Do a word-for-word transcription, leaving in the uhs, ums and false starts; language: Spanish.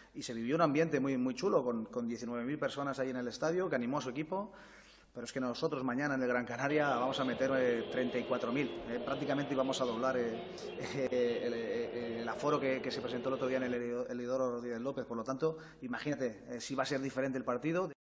y se vivió un ambiente muy, muy chulo con, con diecinueve mil personas ahí en el estadio, que animó a su equipo. Pero es que nosotros mañana en el Gran Canaria vamos a meter eh, treinta y cuatro mil. Eh, prácticamente íbamos a doblar eh, eh, el, eh, el aforo que, que se presentó el otro día en el Elidoro Rodríguez López. Por lo tanto, imagínate eh, si va a ser diferente el partido.